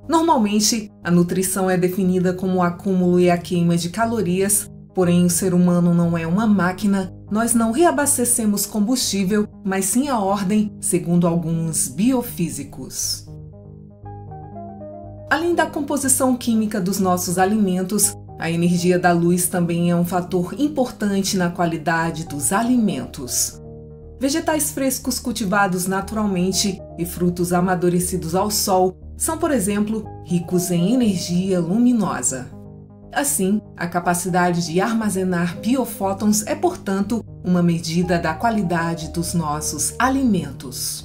Normalmente, a nutrição é definida como o acúmulo e a queima de calorias, porém o ser humano não é uma máquina, nós não reabastecemos combustível, mas sim a ordem, segundo alguns biofísicos. Além da composição química dos nossos alimentos, a energia da luz também é um fator importante na qualidade dos alimentos. Vegetais frescos cultivados naturalmente e frutos amadurecidos ao sol são, por exemplo, ricos em energia luminosa. Assim, a capacidade de armazenar biofótons é, portanto, uma medida da qualidade dos nossos alimentos.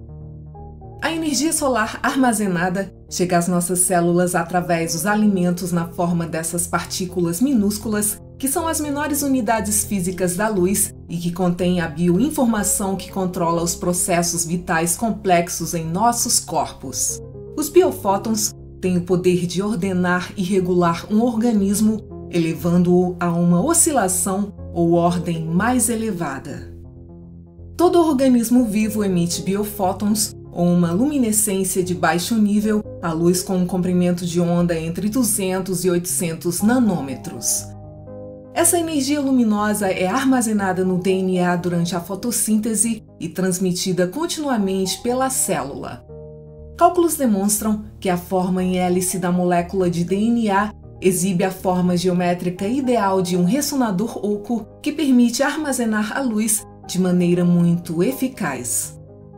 A energia solar armazenada chega às nossas células através dos alimentos na forma dessas partículas minúsculas, que são as menores unidades físicas da luz e que contêm a bioinformação que controla os processos vitais complexos em nossos corpos. Os biofótons têm o poder de ordenar e regular um organismo, elevando-o a uma oscilação ou ordem mais elevada. Todo organismo vivo emite biofótons, ou uma luminescência de baixo nível, a luz com um comprimento de onda entre 200 e 800 nanômetros. Essa energia luminosa é armazenada no DNA durante a fotossíntese e transmitida continuamente pela célula. Cálculos demonstram que a forma em hélice da molécula de DNA exibe a forma geométrica ideal de um ressonador oco que permite armazenar a luz de maneira muito eficaz.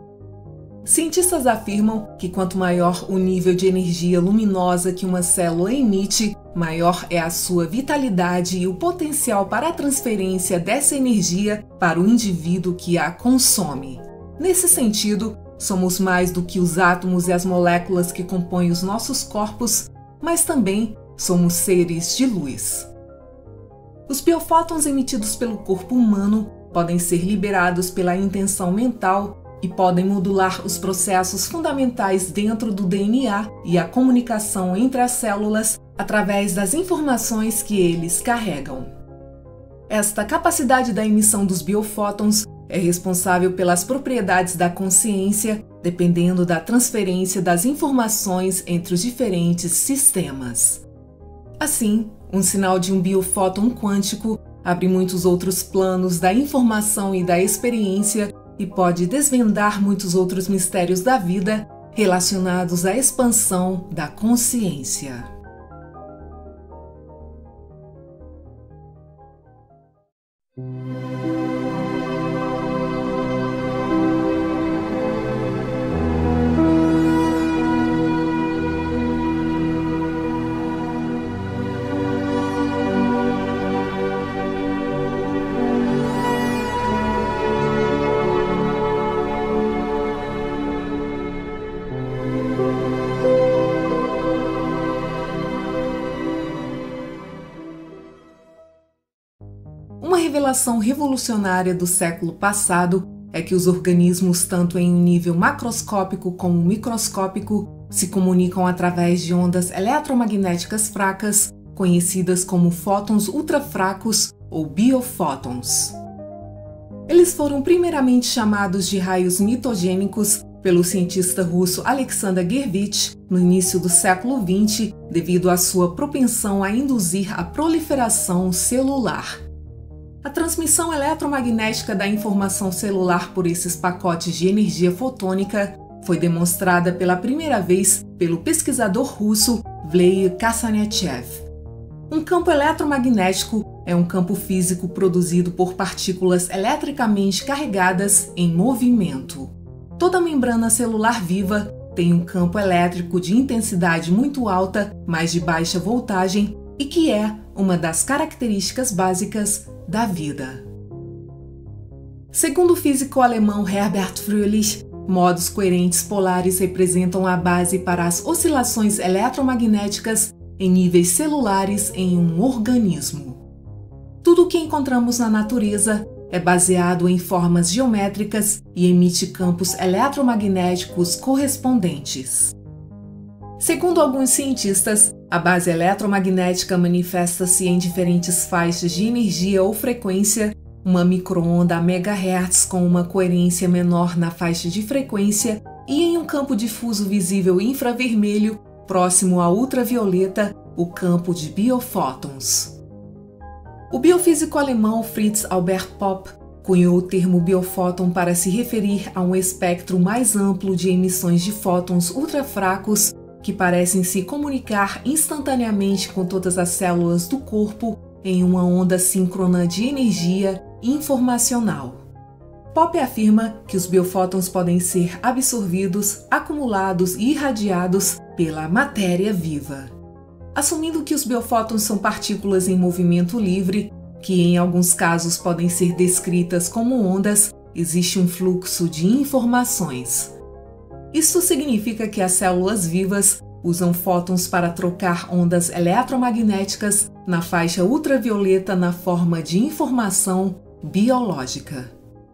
Cientistas afirmam que quanto maior o nível de energia luminosa que uma célula emite, maior é a sua vitalidade e o potencial para a transferência dessa energia para o indivíduo que a consome. Nesse sentido, somos mais do que os átomos e as moléculas que compõem os nossos corpos, mas também somos seres de luz. Os biofótons emitidos pelo corpo humano podem ser liberados pela intenção mental e podem modular os processos fundamentais dentro do DNA e a comunicação entre as células através das informações que eles carregam. Esta capacidade da emissão dos biofótons é responsável pelas propriedades da consciência, dependendo da transferência das informações entre os diferentes sistemas. Assim, um sinal de um biofóton quântico abre muitos outros planos da informação e da experiência e pode desvendar muitos outros mistérios da vida relacionados à expansão da consciência. Uma revelação revolucionária do século passado é que os organismos, tanto em um nível macroscópico como microscópico, se comunicam através de ondas eletromagnéticas fracas, conhecidas como fótons ultrafracos ou biofótons. Eles foram primeiramente chamados de raios mitogênicos pelo cientista russo Alexander Gervich no início do século XX, devido à sua propensão a induzir a proliferação celular. A transmissão eletromagnética da informação celular por esses pacotes de energia fotônica foi demonstrada pela primeira vez pelo pesquisador russo Vladimir Kassanechev. Um campo eletromagnético é um campo físico produzido por partículas eletricamente carregadas em movimento. Toda membrana celular viva tem um campo elétrico de intensidade muito alta, mas de baixa voltagem, e que é uma das características básicas da vida. Segundo o físico alemão Herbert Fröhlich, modos coerentes polares representam a base para as oscilações eletromagnéticas em níveis celulares em um organismo. Tudo o que encontramos na natureza é baseado em formas geométricas e emite campos eletromagnéticos correspondentes. Segundo alguns cientistas, a base eletromagnética manifesta-se em diferentes faixas de energia ou frequência, uma microonda a megahertz com uma coerência menor na faixa de frequência e em um campo difuso visível infravermelho próximo à ultravioleta, o campo de biofótons. O biofísico alemão Fritz Albert Popp cunhou o termo biofóton para se referir a um espectro mais amplo de emissões de fótons ultrafracos que parecem se comunicar instantaneamente com todas as células do corpo em uma onda síncrona de energia informacional. Popp afirma que os biofótons podem ser absorvidos, acumulados e irradiados pela matéria viva. Assumindo que os biofótons são partículas em movimento livre, que em alguns casos podem ser descritas como ondas, existe um fluxo de informações. Isso significa que as células vivas usam fótons para trocar ondas eletromagnéticas na faixa ultravioleta na forma de informação biológica.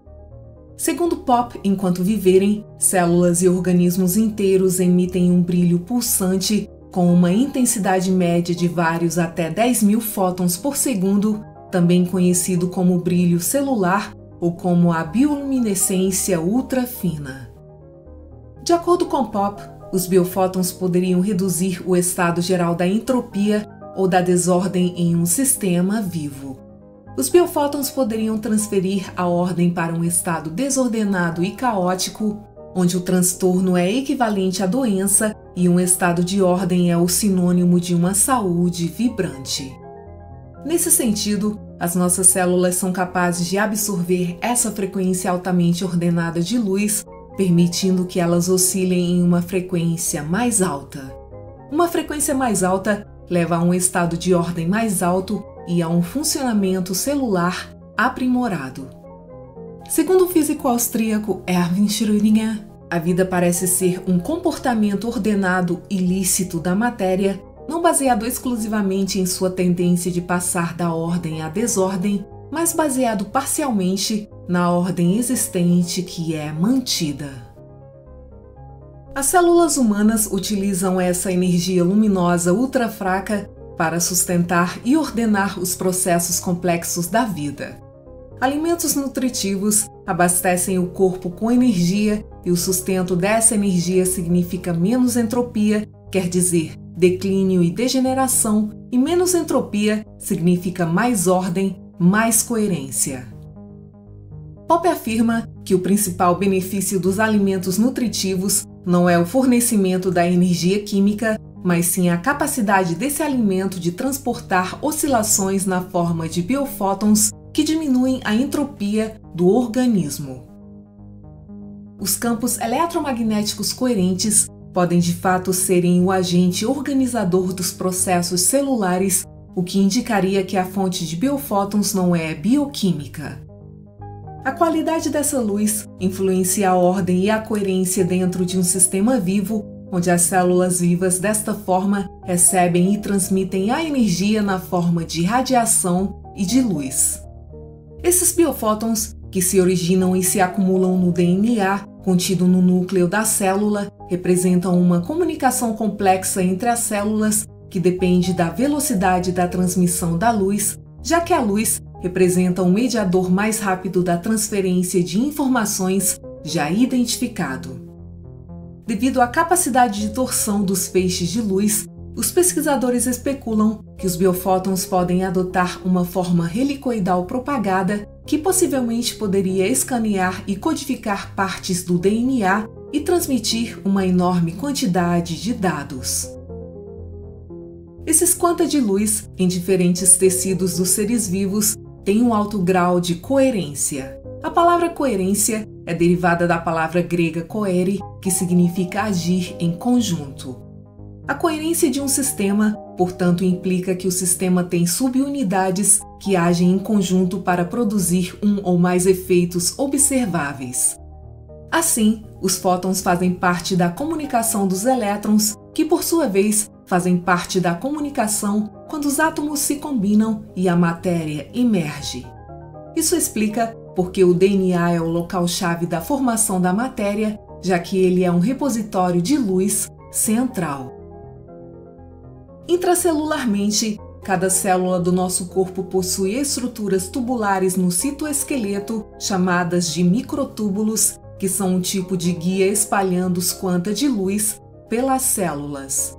Segundo Popp, enquanto viverem, células e organismos inteiros emitem um brilho pulsante com uma intensidade média de vários até 10.000 fótons por segundo, também conhecido como brilho celular ou como a bioluminescência ultrafina. De acordo com Popp, os biofótons poderiam reduzir o estado geral da entropia ou da desordem em um sistema vivo. Os biofótons poderiam transferir a ordem para um estado desordenado e caótico, onde o transtorno é equivalente à doença e um estado de ordem é o sinônimo de uma saúde vibrante. Nesse sentido, as nossas células são capazes de absorver essa frequência altamente ordenada de luz, permitindo que elas oscilem em uma frequência mais alta. Uma frequência mais alta leva a um estado de ordem mais alto e a um funcionamento celular aprimorado. Segundo o físico austríaco Erwin Schrödinger, a vida parece ser um comportamento ordenado e lícito da matéria, não baseado exclusivamente em sua tendência de passar da ordem à desordem, mas baseado parcialmente na ordem existente que é mantida. As células humanas utilizam essa energia luminosa ultrafraca para sustentar e ordenar os processos complexos da vida. Alimentos nutritivos abastecem o corpo com energia e o sustento dessa energia significa menos entropia, quer dizer, declínio e degeneração, e menos entropia significa mais ordem, mais coerência. Popp afirma que o principal benefício dos alimentos nutritivos não é o fornecimento da energia química, mas sim a capacidade desse alimento de transportar oscilações na forma de biofótons que diminuem a entropia do organismo. Os campos eletromagnéticos coerentes podem de fato serem o agente organizador dos processos celulares, o que indicaria que a fonte de biofótons não é bioquímica. A qualidade dessa luz influencia a ordem e a coerência dentro de um sistema vivo, onde as células vivas desta forma recebem e transmitem a energia na forma de radiação e de luz. Esses biofótons, que se originam e se acumulam no DNA, contido no núcleo da célula, representam uma comunicação complexa entre as células que depende da velocidade da transmissão da luz, já que a luz representa um mediador mais rápido da transferência de informações já identificado. Devido à capacidade de torção dos feixes de luz, os pesquisadores especulam que os biofótons podem adotar uma forma helicoidal propagada que possivelmente poderia escanear e codificar partes do DNA e transmitir uma enorme quantidade de dados. Esses quanta de luz em diferentes tecidos dos seres vivos têm um alto grau de coerência. A palavra coerência é derivada da palavra grega coere, que significa agir em conjunto. A coerência de um sistema, portanto, implica que o sistema tem subunidades que agem em conjunto para produzir um ou mais efeitos observáveis. Assim, os fótons fazem parte da comunicação dos elétrons, que por sua vez fazem parte da comunicação quando os átomos se combinam e a matéria emerge. Isso explica porque o DNA é o local-chave da formação da matéria, já que ele é um repositório de luz central. Intracelularmente, cada célula do nosso corpo possui estruturas tubulares no citoesqueleto, chamadas de microtúbulos, que são um tipo de guia espalhando os quanta de luz pelas células.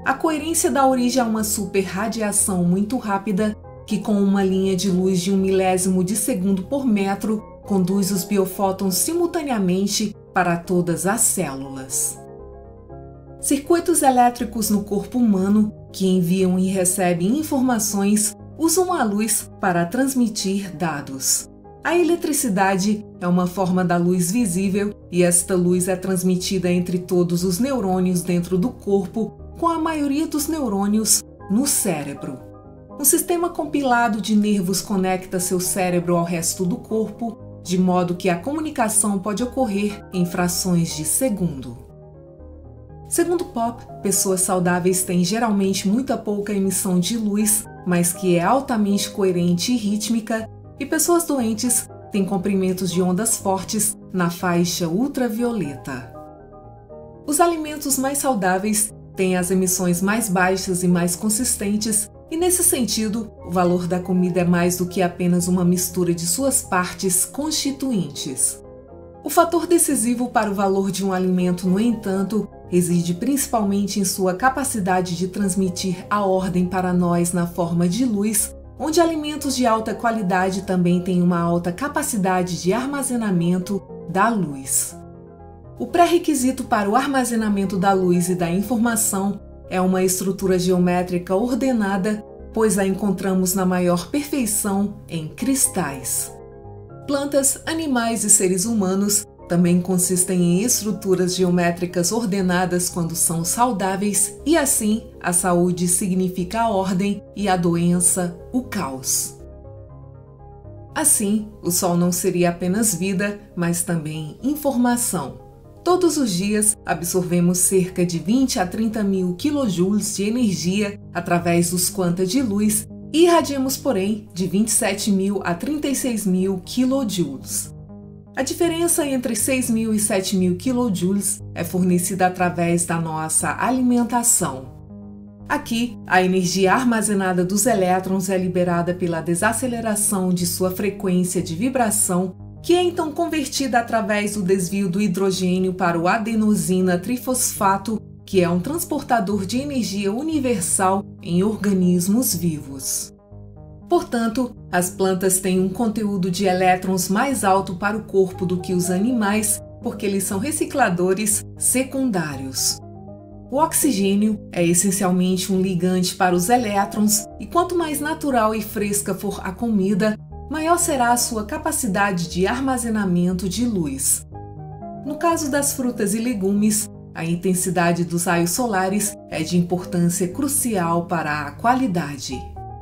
A coerência dá origem a uma superradiação muito rápida que, com uma linha de luz de 1/1000 de segundo por metro, conduz os biofótons simultaneamente para todas as células. Circuitos elétricos no corpo humano, que enviam e recebem informações, usam a luz para transmitir dados. A eletricidade é uma forma da luz visível e esta luz é transmitida entre todos os neurônios dentro do corpo, com a maioria dos neurônios no cérebro. Um sistema compilado de nervos conecta seu cérebro ao resto do corpo, de modo que a comunicação pode ocorrer em frações de segundo. Segundo Popp, pessoas saudáveis têm geralmente muita pouca emissão de luz, mas que é altamente coerente e rítmica, e pessoas doentes têm comprimentos de ondas fortes na faixa ultravioleta. Os alimentos mais saudáveis têm as emissões mais baixas e mais consistentes, e nesse sentido, o valor da comida é mais do que apenas uma mistura de suas partes constituintes. O fator decisivo para o valor de um alimento, no entanto, reside principalmente em sua capacidade de transmitir a ordem para nós na forma de luz, onde alimentos de alta qualidade também têm uma alta capacidade de armazenamento da luz. O pré-requisito para o armazenamento da luz e da informação é uma estrutura geométrica ordenada, pois a encontramos na maior perfeição em cristais. Plantas, animais e seres humanos também consistem em estruturas geométricas ordenadas quando são saudáveis, e assim a saúde significa a ordem e a doença o caos. Assim, o Sol não seria apenas vida, mas também informação. Todos os dias absorvemos cerca de 20 a 30 mil kJ de energia através dos quanta de luz e irradiamos, porém, de 27.000 a 36.000 kJ. A diferença entre 6.000 e 7.000 kJ é fornecida através da nossa alimentação. Aqui, a energia armazenada dos elétrons é liberada pela desaceleração de sua frequência de vibração, que é então convertida através do desvio do hidrogênio para o adenosina trifosfato, que é um transportador de energia universal em organismos vivos. Portanto, as plantas têm um conteúdo de elétrons mais alto para o corpo do que os animais, porque eles são recicladores secundários. O oxigênio é essencialmente um ligante para os elétrons, e quanto mais natural e fresca for a comida, maior será a sua capacidade de armazenamento de luz. No caso das frutas e legumes, a intensidade dos raios solares é de importância crucial para a qualidade.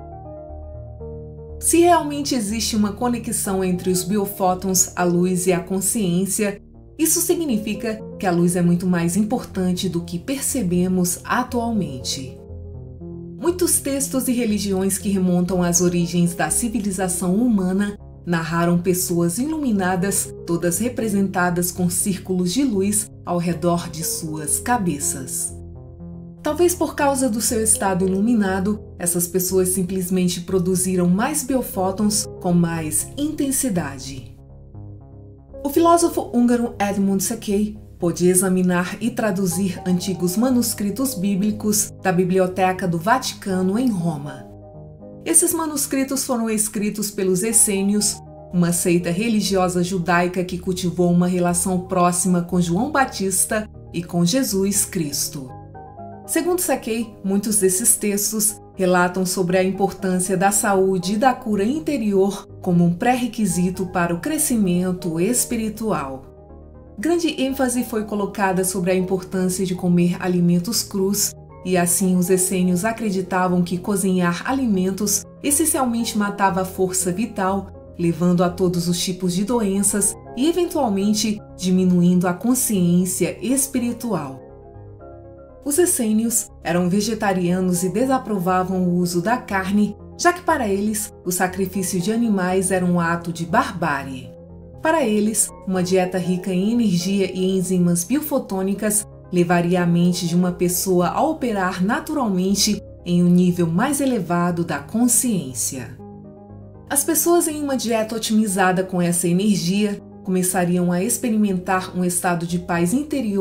Se realmente existe uma conexão entre os biofótons, a luz e a consciência, isso significa que a luz é muito mais importante do que percebemos atualmente. Muitos textos e religiões que remontam às origens da civilização humana narraram pessoas iluminadas, todas representadas com círculos de luz ao redor de suas cabeças. Talvez por causa do seu estado iluminado, essas pessoas simplesmente produziram mais biofótons com mais intensidade. O filósofo húngaro Edmund Szekely pôde examinar e traduzir antigos manuscritos bíblicos da Biblioteca do Vaticano em Roma. Esses manuscritos foram escritos pelos essênios, uma seita religiosa judaica que cultivou uma relação próxima com João Batista e com Jesus Cristo. Segundo Szekely, muitos desses textos relatam sobre a importância da saúde e da cura interior como um pré-requisito para o crescimento espiritual. Grande ênfase foi colocada sobre a importância de comer alimentos crus, e assim os essênios acreditavam que cozinhar alimentos essencialmente matava a força vital, levando a todos os tipos de doenças e, eventualmente, diminuindo a consciência espiritual. Os essênios eram vegetarianos e desaprovavam o uso da carne, já que para eles o sacrifício de animais era um ato de barbárie. Para eles, uma dieta rica em energia e enzimas biofotônicas levaria a mente de uma pessoa a operar naturalmente em um nível mais elevado da consciência. As pessoas em uma dieta otimizada com essa energia começariam a experimentar um estado de paz interior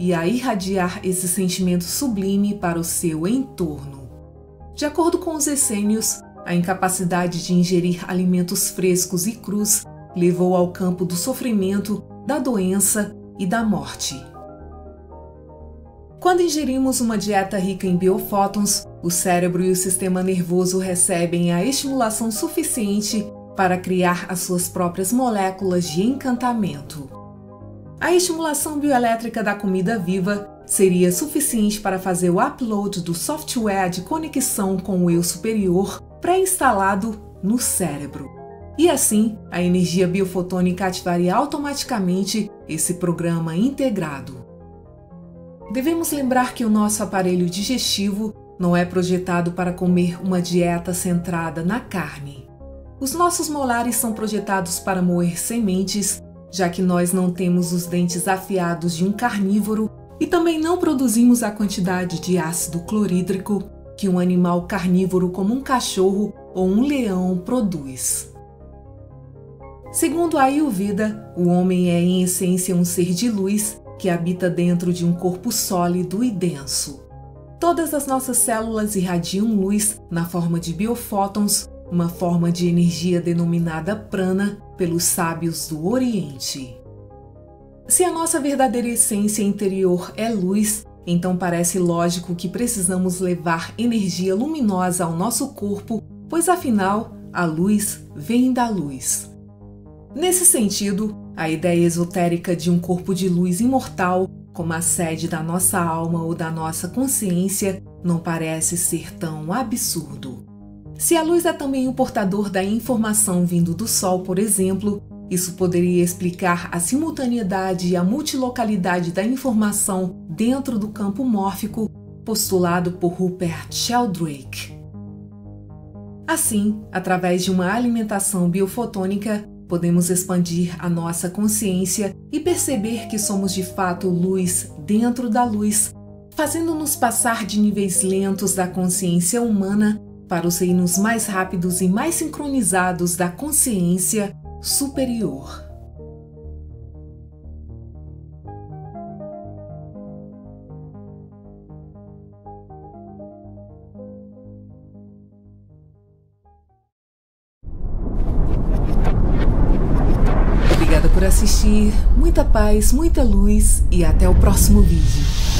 e a irradiar esse sentimento sublime para o seu entorno. De acordo com os essênios, a incapacidade de ingerir alimentos frescos e crus levou ao campo do sofrimento, da doença e da morte. Quando ingerimos uma dieta rica em biofótons, o cérebro e o sistema nervoso recebem a estimulação suficiente para criar as suas próprias moléculas de encantamento. A estimulação bioelétrica da comida viva seria suficiente para fazer o upload do software de conexão com o eu superior pré-instalado no cérebro. E assim, a energia biofotônica ativaria automaticamente esse programa integrado. Devemos lembrar que o nosso aparelho digestivo não é projetado para comer uma dieta centrada na carne. Os nossos molares são projetados para moer sementes, já que nós não temos os dentes afiados de um carnívoro e também não produzimos a quantidade de ácido clorídrico que um animal carnívoro como um cachorro ou um leão produz. Segundo a Ayurveda, o homem é em essência um ser de luz que habita dentro de um corpo sólido e denso. Todas as nossas células irradiam luz na forma de biofótons, uma forma de energia denominada prana pelos sábios do Oriente. Se a nossa verdadeira essência interior é luz, então parece lógico que precisamos levar energia luminosa ao nosso corpo, pois afinal, a luz vem da luz. Nesse sentido, a ideia esotérica de um corpo de luz imortal, como a sede da nossa alma ou da nossa consciência, não parece ser tão absurdo. Se a luz é também o portador da informação vindo do Sol, por exemplo, isso poderia explicar a simultaneidade e a multilocalidade da informação dentro do campo mórfico postulado por Rupert Sheldrake. Assim, através de uma alimentação biofotônica, podemos expandir a nossa consciência e perceber que somos de fato luz dentro da luz, fazendo-nos passar de níveis lentos da consciência humana para os reinos mais rápidos e mais sincronizados da consciência superior. Obrigada por assistir, muita paz, muita luz e até o próximo vídeo.